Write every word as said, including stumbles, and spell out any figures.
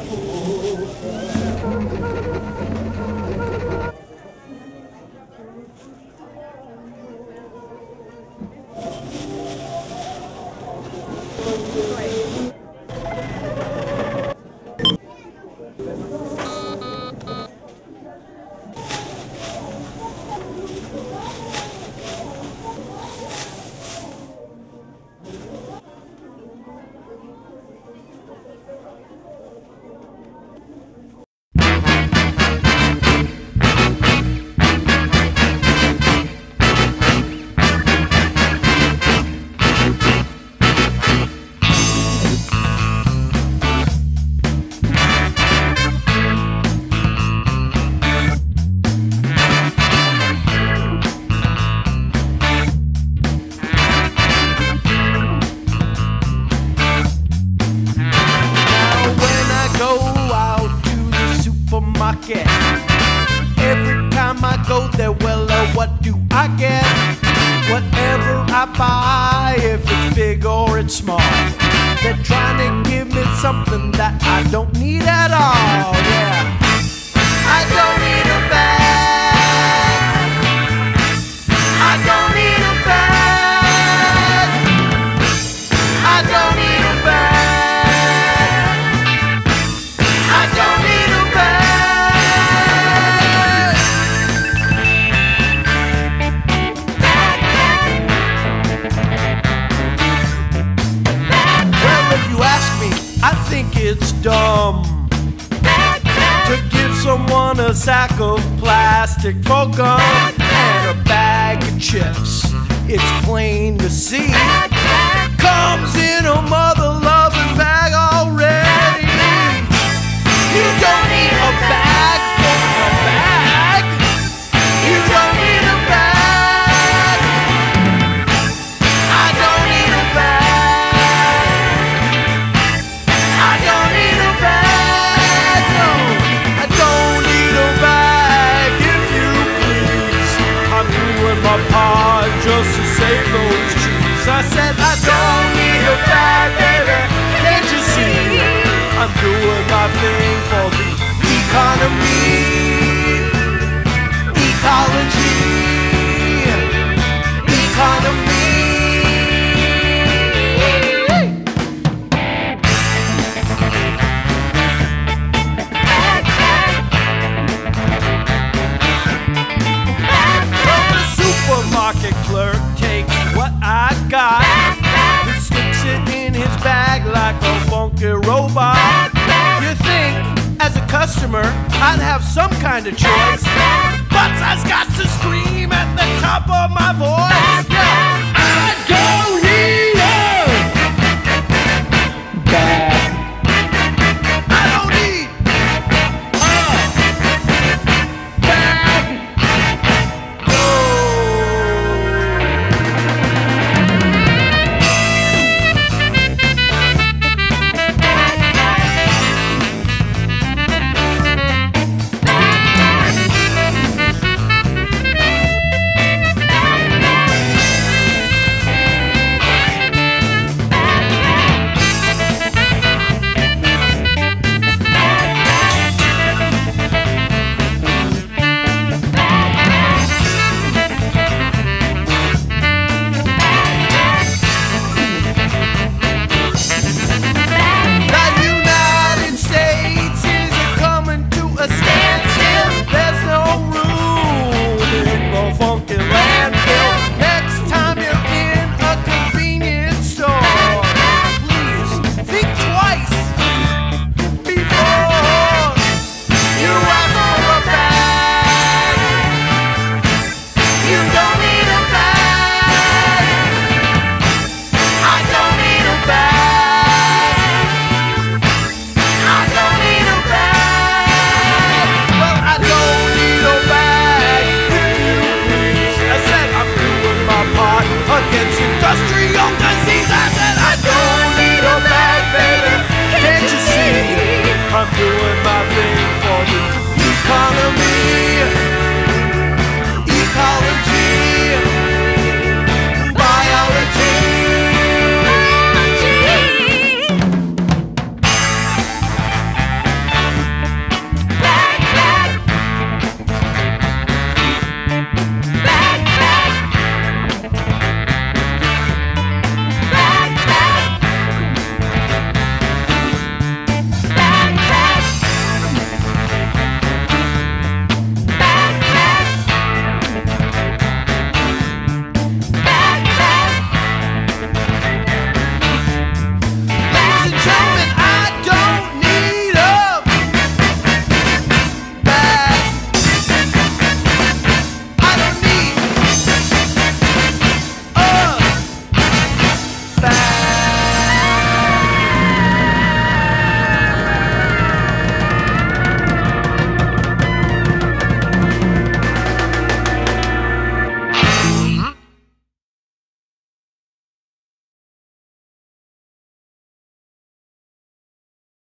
Every time I go there, well, uh, what do I get? Whatever I buy, if it's big or it's small, they're trying to give me something that I don't need at all. Yeah, I don't need a bag. I don't need a bag. I don't need a bag. I don't need a bag. I think it's dumb to give someone a sack of plastic for gum and a bag of chips. It's plain to see. Comes in a mother-loving bag already. You don't need a bag for a bag. You don't need a bag. I don't need a bag. My part just to save those trees. I said I don't need a bag, baby. Can't you see? I'm doing my thing for the economy, ecology, economy. Supermarket clerk takes what I got, he sticks it in his bag like a funky robot. You think, as a customer, I'd have some kind of choice, but I've got to scream at the top of my voice. Yeah.